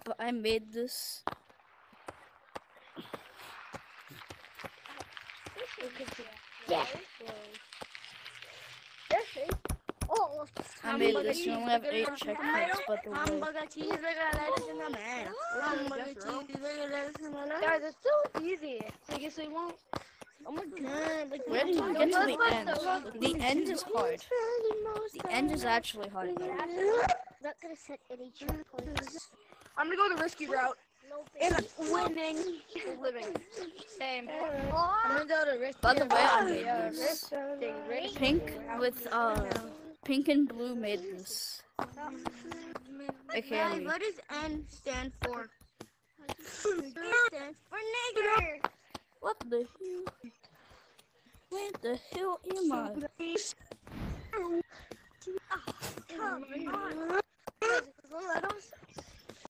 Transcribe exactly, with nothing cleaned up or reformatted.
but I made this. Yeah. Oh, I made this. You only have eight checkpoints, but the way. hamburger, cheeseburger, lettuce, and tomato. Hamburger, cheeseburger, lettuce, and tomato. Guys, it's so easy. I guess I won't. Oh my god. Like, Where did you get to the end? Like, the end is hard. The end is actually hard. Not gonna set any checkpoints. I'm gonna go the risky route. And winning. Living. Same. I'm gonna go the risky. By the way, I made this. Pink with uh, pink and blue made this. Okay. What does N stand for? N stands for nigger. What the hell? Where the hell am I? Oh, come on.